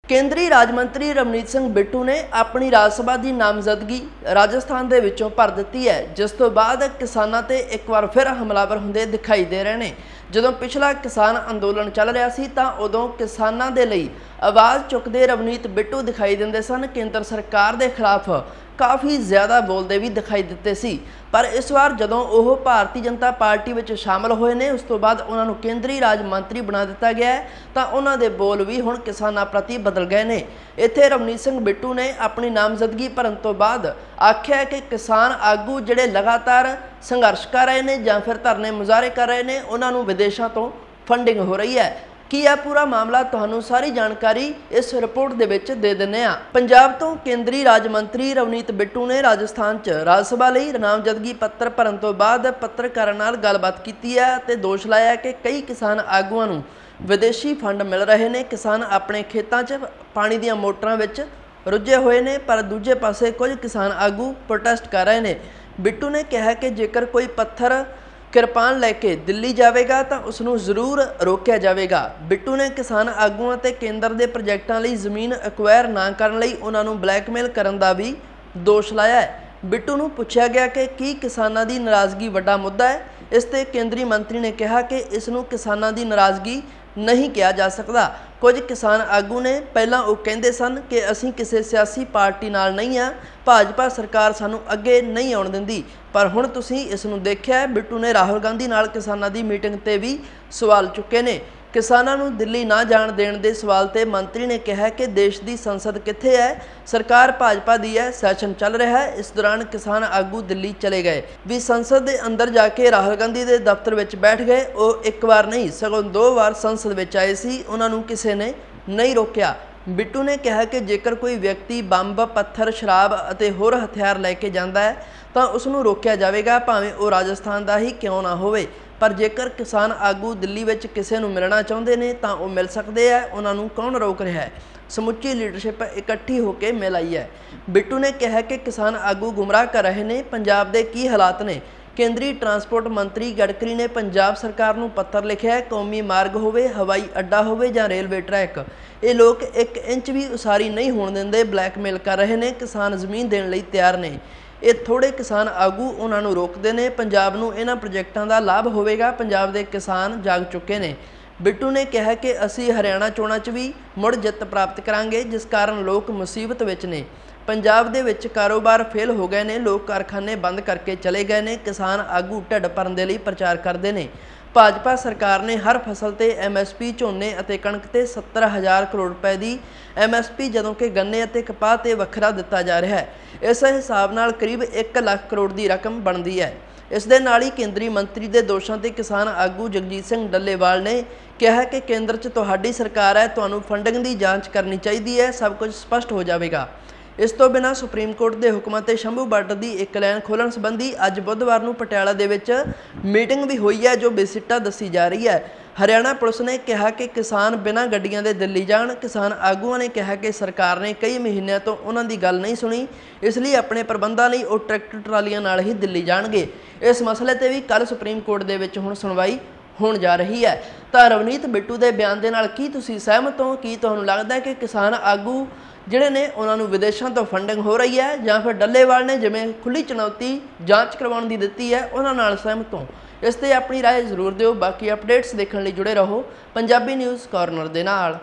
ਕੇਂਦਰੀ ਰਾਜ ਮੰਤਰੀ ਰਵਨੀਤ ਸਿੰਘ ਬਿੱਟੂ ਨੇ ਆਪਣੀ ਰਾਜ ਸਭਾ ਦੀ ਨਾਮਜ਼ਦਗੀ ਰਾਜਸਥਾਨ ਦੇ ਵਿੱਚੋਂ ਭਰ ਦਿੱਤੀ ਹੈ, ਜਿਸ ਤੋਂ ਬਾਅਦ ਕਿਸਾਨਾਂ ਤੇ ਇੱਕ ਵਾਰ ਫਿਰ ਹਮਲਾਵਰ ਹੁੰਦੇ ਦਿਖਾਈ ਦੇ ਰਹੇ ਨੇ। ਜਦੋਂ ਪਿਛਲਾ ਕਿਸਾਨ ਅੰਦੋਲਨ ਚੱਲ ਰਿਹਾ ਸੀ ਤਾਂ ਉਦੋਂ ਕਿਸਾਨਾਂ ਦੇ ਲਈ ਆਵਾਜ਼ ਚੁੱਕਦੇ ਰਵਨੀਤ ਬਿੱਟੂ ਦਿਖਾਈ ਦਿੰਦੇ ਸਨ। ਕੇਂਦਰ ਸਰਕਾਰ ਦੇ ਖਿਲਾਫ ਕਾਫੀ ਜ਼ਿਆਦਾ ਬੋਲਦੇ ਵੀ ਦਿਖਾਈ ਦਿੱਤੇ ਸੀ, ਪਰ ਇਸ ਵਾਰ ਜਦੋਂ ਉਹ ਭਾਰਤੀ ਜਨਤਾ ਪਾਰਟੀ ਵਿੱਚ ਸ਼ਾਮਲ ਹੋਏ ਨੇ, ਉਸ ਤੋਂ ਬਾਅਦ ਉਹਨਾਂ ਨੂੰ ਕੇਂਦਰੀ ਰਾਜ ਮੰਤਰੀ ਬਣਾ ਦਿੱਤਾ ਗਿਆ ਹੈ ਤਾਂ ਉਹਨਾਂ ਦੇ ਬੋਲ ਵੀ ਹੁਣ ਕਿਸਾਨਾਂ ਪ੍ਰਤੀ ਬਦਲ ਗਏ ਨੇ। ਇੱਥੇ ਰਵਨੀਤ ਸਿੰਘ ਬਿੱਟੂ ਨੇ ਆਪਣੀ ਨਾਮਜ਼ਦਗੀ ਭਰਨ ਤੋਂ ਬਾਅਦ ਆਖਿਆ ਕਿ ਕਿਸਾਨ ਆਗੂ ਜਿਹੜੇ ਲਗਾਤਾਰ ਸੰਘਰਸ਼ ਕਰ ਰਹੇ ਨੇ ਜਾਂ ਫਿਰ ਧਰਨੇ ਮੁਜ਼ਾਹਰੇ ਕਰ ਰਹੇ ਨੇ, ਉਹਨਾਂ ਨੂੰ ਵਿਦੇਸ਼ਾਂ ਤੋਂ ਫੰਡਿੰਗ ਹੋ ਰਹੀ ਹੈ। ਕੀ ਹੈ ਪੂਰਾ ਮਾਮਲਾ, ਤੁਹਾਨੂੰ ਸਾਰੀ ਜਾਣਕਾਰੀ ਇਸ ਰਿਪੋਰਟ ਦੇ ਵਿੱਚ ਦੇ ਦਿੰਦੇ ਆ। ਪੰਜਾਬ ਤੋਂ ਕੇਂਦਰੀ ਰਾਜ ਮੰਤਰੀ ਰਵਨੀਤ ਬਿੱਟੂ ਨੇ ਰਾਜਸਥਾਨ 'ਚ ਰਾਜ ਸਭਾ ਲਈ ਨਾਮਜ਼ਦਗੀ ਪੱਤਰ ਭਰਨ ਤੋਂ ਬਾਅਦ ਪੱਤਰਕਾਰਾਂ ਨਾਲ ਗੱਲਬਾਤ ਕੀਤੀ ਹੈ ਅਤੇ ਦੋਸ਼ ਲਾਇਆ ਕਿ ਕਈ ਕਿਸਾਨ ਆਗੂਆਂ ਨੂੰ ਵਿਦੇਸ਼ੀ ਫੰਡ ਮਿਲ ਰਹੇ ਨੇ। ਕਿਸਾਨ ਆਪਣੇ ਖੇਤਾਂ 'ਚ ਪਾਣੀ ਦੀਆਂ ਮੋਟਰਾਂ ਵਿੱਚ ਰੁੱਝੇ ਹੋਏ ਨੇ, ਪਰ ਦੂਜੇ ਪਾਸੇ ਕੁਝ ਕਿਸਾਨ ਆਗੂ ਪ੍ਰੋਟੈਸਟ ਕਰ ਰਹੇ ਨੇ। ਬਿੱਟੂ ਨੇ ਕਿਹਾ ਕਿ ਜੇਕਰ ਕੋਈ ਪੱਥਰ ਕਿਰਪਾਨ ਲੈ ਕੇ ਦਿੱਲੀ ਜਾਵੇਗਾ ਤਾਂ ਉਸ ਨੂੰ ਜ਼ਰੂਰ ਰੋਕਿਆ ਜਾਵੇਗਾ। ਬਿੱਟੂ ਨੇ ਕਿਸਾਨ ਆਗੂਆਂ ਤੇ ਕੇਂਦਰ ਦੇ ਪ੍ਰੋਜੈਕਟਾਂ ਲਈ ਜ਼ਮੀਨ ਐਕਵਾਇਰ ਨਾ ਕਰਨ ਲਈ ਉਹਨਾਂ ਨੂੰ ਬਲੈਕਮੇਲ ਕਰਨ ਦਾ ਵੀ ਦੋਸ਼ ਲਾਇਆ ਹੈ। ਬਿੱਟੂ ਨੂੰ ਪੁੱਛਿਆ ਗਿਆ ਕਿ ਕੀ ਕਿਸਾਨਾਂ ਦੀ ਨਾਰਾਜ਼ਗੀ ਵੱਡਾ ਮੁੱਦਾ ਹੈ। ਇਸ ਤੇ ਕੇਂਦਰੀ ਮੰਤਰੀ ਨੇ ਕਿਹਾ ਕਿ ਇਸ ਨੂੰ ਕਿਸਾਨਾਂ ਦੀ ਨਾਰਾਜ਼ਗੀ ਨਹੀਂ ਕਿਹਾ ਜਾ ਸਕਦਾ। ਕੁਝ ਕਿਸਾਨ ਆਗੂ ਨੇ ਪਹਿਲਾਂ ਉਹ ਕਹਿੰਦੇ ਸਨ ਕਿ ਅਸੀਂ ਕਿਸੇ ਸਿਆਸੀ ਪਾਰਟੀ ਨਾਲ ਨਹੀਂ ਆ, ਭਾਜਪਾ ਸਰਕਾਰ ਸਾਨੂੰ ਅੱਗੇ ਨਹੀਂ ਆਉਣ ਦਿੰਦੀ, ਪਰ ਹੁਣ ਤੁਸੀਂ ਇਸ ਨੂੰ ਦੇਖਿਆ। ਬਿੱਟੂ ਨੇ ਰਾਹੁਲ ਗਾਂਧੀ ਨਾਲ ਕਿਸਾਨਾਂ ਦੀ ਮੀਟਿੰਗ ਤੇ ਵੀ ਸਵਾਲ ਚੁੱਕੇ ਨੇ। ਕਿਸਾਨਾਂ ਨੂੰ ਦਿੱਲੀ ਨਾ ਜਾਣ ਦੇਣ ਦੇ ਸਵਾਲ ਤੇ ਮੰਤਰੀ ਨੇ ਕਿਹਾ ਕਿ ਦੇਸ਼ ਦੀ ਸੰਸਦ ਕਿੱਥੇ ਹੈ, ਸਰਕਾਰ ਭਾਜਪਾ ਦੀ ਹੈ, ਸੈਸ਼ਨ ਚੱਲ ਰਿਹਾ ਹੈ। ਇਸ ਦੌਰਾਨ ਕਿਸਾਨ ਆਗੂ ਦਿੱਲੀ ਚਲੇ ਗਏ ਵੀ ਸੰਸਦ ਦੇ ਅੰਦਰ ਜਾ ਕੇ ਰਾਹੁਲ ਗਾਂਧੀ ਦੇ ਦਫ਼ਤਰ ਵਿੱਚ ਬੈਠ ਗਏ। ਉਹ ਇੱਕ ਵਾਰ ਨਹੀਂ ਸਗੋਂ 2 ਵਾਰ ਸੰਸਦ ਵਿੱਚ ਆਏ ਸੀ, ਉਹਨਾਂ ਨੂੰ ਕਿਸੇ ਨੇ ਨਹੀਂ ਰੋਕਿਆ। ਬਿੱਟੂ ਨੇ ਕਿਹਾ ਕਿ ਜੇਕਰ ਕੋਈ ਵਿਅਕਤੀ ਬੰਬ, ਪੱਥਰ, ਸ਼ਰਾਬ ਅਤੇ ਹੋਰ ਹਥਿਆਰ ਲੈ ਕੇ ਜਾਂਦਾ ਹੈ ਤਾਂ ਉਸ ਨੂੰ ਰੋਕਿਆ ਜਾਵੇਗਾ, ਭਾਵੇਂ ਉਹ ਰਾਜਸਥਾਨ ਦਾ ਹੀ ਕਿਉਂ ਨਾ ਹੋਵੇ। ਪਰ ਜੇਕਰ ਕਿਸਾਨ ਆਗੂ ਦਿੱਲੀ ਵਿੱਚ ਕਿਸੇ ਨੂੰ ਮਿਲਣਾ ਚਾਹੁੰਦੇ ਨੇ ਤਾਂ ਉਹ ਮਿਲ ਸਕਦੇ ਆ, ਉਹਨਾਂ ਨੂੰ ਕੌਣ ਰੋਕ ਰਿਹਾ ਹੈ। ਸਮੁੱਚੀ ਲੀਡਰਸ਼ਿਪ ਇਕੱਠੀ ਹੋ ਕੇ ਮਿਲ ਆਈ ਹੈ। ਬਿੱਟੂ ਨੇ ਕਿਹਾ ਕਿ ਕਿਸਾਨ ਆਗੂ ਗੁੰਮਰਾਹ ਕਰ ਰਹੇ ਨੇ। ਪੰਜਾਬ ਦੇ ਕੀ ਹਾਲਾਤ ਨੇ। ਕੇਂਦਰੀ ਟਰਾਂਸਪੋਰਟ ਮੰਤਰੀ ਗਡਕਰੀ ਨੇ ਪੰਜਾਬ ਸਰਕਾਰ ਨੂੰ ਪੱਤਰ ਲਿਖਿਆ ਹੈ। ਕੌਮੀ ਮਾਰਗ ਹੋਵੇ, ਹਵਾਈ ਅੱਡਾ ਹੋਵੇ ਜਾਂ ਰੇਲਵੇ ਟਰੈਕ, ਇਹ ਲੋਕ 1 ਇੰਚ ਵੀ ਉਸਾਰੀ ਨਹੀਂ ਹੋਣ ਦਿੰਦੇ, ਬਲੈਕਮੇਲ ਕਰ ਰਹੇ ਨੇ। ਕਿਸਾਨ ਜ਼ਮੀਨ ਦੇਣ ਲਈ ਤਿਆਰ ਨੇ। ਇਹ ਥੋੜੇ ਕਿਸਾਨ ਆਗੂ ਉਹਨਾਂ ਨੂੰ ਰੋਕਦੇ ਨੇ। ਪੰਜਾਬ ਨੂੰ ਇਹਨਾਂ ਪ੍ਰੋਜੈਕਟਾਂ ਦਾ ਲਾਭ ਹੋਵੇਗਾ। ਪੰਜਾਬ ਦੇ ਕਿਸਾਨ ਜਾਗ ਚੁੱਕੇ ਨੇ। ਬਿੱਟੂ ਨੇ ਕਿਹਾ ਕਿ ਅਸੀਂ ਹਰਿਆਣਾ ਚੋਣਾਂ 'ਚ ਵੀ ਮੁੜ ਜਿੱਤ ਪ੍ਰਾਪਤ ਕਰਾਂਗੇ, ਜਿਸ ਕਾਰਨ ਲੋਕ ਮੁਸੀਬਤ ਵਿੱਚ ਨੇ। ਪੰਜਾਬ ਦੇ ਵਿੱਚ ਕਾਰੋਬਾਰ ਫੇਲ ਹੋ ਗਏ ਨੇ, ਲੋਕ ਕਾਰਖਾਨੇ ਬੰਦ ਕਰਕੇ ਚਲੇ ਗਏ ਨੇ। ਕਿਸਾਨ ਆਗੂ ਢਿੱਡ ਭਰਨ ਦੇ ਲਈ ਪ੍ਰਚਾਰ ਕਰਦੇ ਨੇ। ਭਾਜਪਾ ਸਰਕਾਰ ਨੇ ਹਰ ਫਸਲ ਤੇ MSP, ਝੋਨੇ ਅਤੇ ਕਣਕ ਤੇ 70,000 ਕਰੋੜ ਰੁਪਏ ਦੀ MSP, ਜਦੋਂ ਕਿ ਗੰਨੇ ਅਤੇ ਕਪਾਹ ਤੇ ਵੱਖਰਾ ਦਿੱਤਾ ਜਾ ਰਿਹਾ ਹੈ। ਇਸ ਹਿਸਾਬ ਨਾਲ ਕਰੀਬ 1 ਲੱਖ ਕਰੋੜ ਦੀ ਰਕਮ ਬਣਦੀ ਹੈ। ਇਸ ਦੇ ਨਾਲ ਹੀ ਕੇਂਦਰੀ ਮੰਤਰੀ ਦੇ ਦੋਸ਼ਾਂ ਤੇ ਕਿਸਾਨ ਆਗੂ ਜਗਜੀਤ ਸਿੰਘ ਡੱਲੇਵਾਲ ਨੇ ਕਿਹਾ ਕਿ ਕੇਂਦਰ 'ਚ ਤੁਹਾਡੀ ਸਰਕਾਰ ਹੈ, ਤੁਹਾਨੂੰ ਫੰਡਿੰਗ ਦੀ ਜਾਂਚ ਕਰਨੀ ਚਾਹੀਦੀ ਹੈ, ਸਭ ਕੁਝ ਸਪਸ਼ਟ ਹੋ ਜਾਵੇਗਾ। ਇਸ ਤੋਂ ਬਿਨਾਂ ਸੁਪਰੀਮ ਕੋਰਟ ਦੇ ਹੁਕਮਾਂ ਤੇ ਸ਼ੰਭੂ ਬਾਰਡਰ ਦੀ ਇੱਕ ਲਾਈਨ ਖੋਲ੍ਹਣ ਸੰਬੰਧੀ ਅੱਜ ਬੁੱਧਵਾਰ ਨੂੰ ਪਟਿਆਲਾ ਦੇ ਵਿੱਚ ਮੀਟਿੰਗ ਵੀ ਹੋਈ ਹੈ, ਜੋ ਬੇਸਿੱਟਾ ਦੱਸੀ ਜਾ ਰਹੀ ਹੈ। ਹਰਿਆਣਾ ਪੁਲਿਸ ਨੇ ਕਿਹਾ ਕਿ ਕਿਸਾਨ ਬਿਨਾਂ ਗੱਡੀਆਂ ਦੇ ਦਿੱਲੀ ਜਾਣ। ਕਿਸਾਨ ਆਗੂਆਂ ਨੇ ਕਿਹਾ ਕਿ ਸਰਕਾਰ ਨੇ ਕਈ ਮਹੀਨਿਆਂ ਤੋਂ ਉਹਨਾਂ ਦੀ ਗੱਲ ਨਹੀਂ ਸੁਣੀ, ਇਸ ਲਈ ਆਪਣੇ ਪ੍ਰਬੰਧਾਂ ਲਈ ਉਹ ਟਰੈਕਟਰ ਟਰਾਲੀਆਂ ਨਾਲ ਹੀ ਦਿੱਲੀ ਜਾਣਗੇ। ਇਸ ਮਸਲੇ ਤੇ ਵੀ ਕੱਲ੍ਹ ਸੁਪਰੀਮ ਕੋਰਟ ਦੇ ਵਿੱਚ ਹੁਣ ਸੁਣਵਾਈ ਹੋਣ ਜਾ ਰਹੀ ਹੈ। ਤਾਂ ਰਵਨੀਤ ਬਿੱਟੂ ਦੇ ਬਿਆਨ ਦੇ ਨਾਲ ਕੀ ਤੁਸੀਂ ਸਹਿਮਤ ਹੋ? ਕੀ ਤੁਹਾਨੂੰ ਲੱਗਦਾ ਹੈ ਕਿ ਕਿਸਾਨ ਆਗੂ ਜਿਹੜੇ ਨੇ ਉਹਨਾਂ ਨੂੰ ਵਿਦੇਸ਼ਾਂ ਤੋਂ ਫੰਡਿੰਗ ਹੋ ਰਹੀ ਹੈ, ਜਾਂ ਫਿਰ ਡੱਲੇਵਾਲ ਨੇ ਜਿਵੇਂ ਖੁੱਲ੍ਹੀ ਚੁਣੌਤੀ ਜਾਂਚ ਕਰਵਾਉਣ ਦੀ ਦਿੱਤੀ ਹੈ ਉਹਨਾਂ ਨਾਲ ਸਹਿਮਤ ਹੋ? ਇਸ ਤੇ ਆਪਣੀ ਰਾਏ ਜ਼ਰੂਰ ਦਿਓ। ਬਾਕੀ ਅਪਡੇਟਸ ਦੇਖਣ ਲਈ ਜੁੜੇ ਰਹੋ ਪੰਜਾਬੀ ਨਿਊਜ਼ ਕਾਰਨਰ ਦੇ ਨਾਲ।